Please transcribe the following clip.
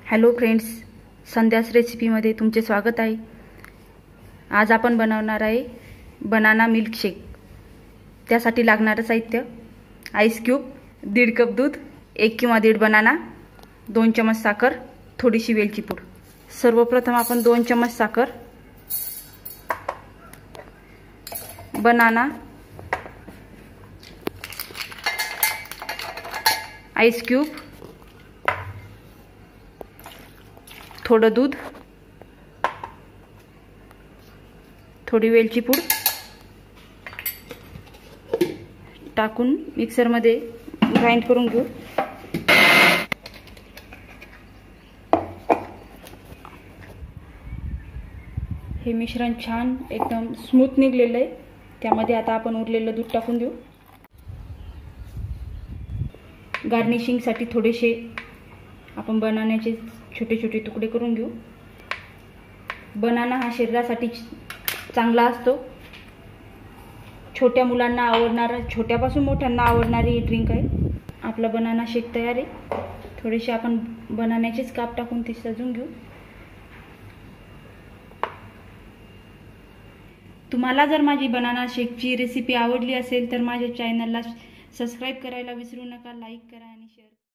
Hello friends, संध्यास रेसिपीमध्ये तुमचे स्वागत आहे। आज आपण बनवणार आहे बनाना मिल्कशेक। त्यासाठी लागणारे साहित्य: आईस क्यूब, 1.5 कप दूध, 1 किंवा 1.5 बनाना, 2 चम्मच साखर, थोडीशी वेलची पूड। सर्वप्रथम आपण 2 चम्मच साखर, बनाना, आईस क्यूब, थोडं दूध, थोडी वेलची पूड टाकून मिक्सरमध्ये ग्राइंड करून घेऊ। हे मिश्रण छान एकदम स्मूथ निघलेलं आहे। त्यामध्ये आता आपण उरलेलं दूध टाकून देऊ। गार्निशिंगसाठी थोडेसे आपण बनानाचे छोटे छोटे तुकडे करून घेऊ। बनाना हा शरीरासाठी चांगला असतो। छोट्या मुलांना आवडणारा, छोट्यापासून मोठ्यांना आवडणारी ड्रिंक आहे। आपला बनाना शेक तयार आहे। थोडेसे आपण बनानाचेच काप टाकून ते सजून घेऊ। तुम्हाला जर माझी बनाना शेकची रेसिपी आवडली असेल तर माझ्या चॅनलला सबस्क्राइब करायला विसरू नका, लाईक करा आणि शेअर करा।